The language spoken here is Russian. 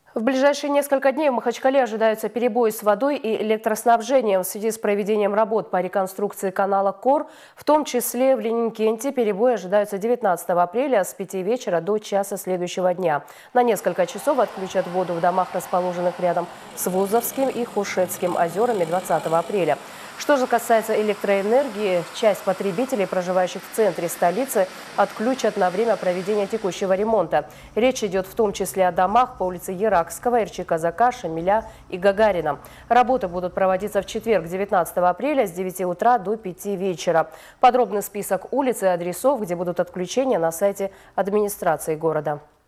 В ближайшие несколько дней в Махачкале ожидаются перебои с водой и электроснабжением в связи с проведением работ по реконструкции канала КОР. В том числе в Ленинкенте перебои ожидаются 19 апреля с 5 вечера до часа следующего дня. На несколько часов отключат воду в домах, расположенных рядом с Вузовским и Хушетским озерами 20 апреля. Что же касается электроэнергии, часть потребителей, проживающих в центре столицы, отключат на время проведения текущего ремонта. Речь идет в том числе о домах по улице Еракского, Ирчи-Казака, Шамиля и Гагарина. Работы будут проводиться в четверг, 19 апреля с 9 утра до 5 вечера. Подробный список улиц и адресов, где будут отключения, на сайте администрации города.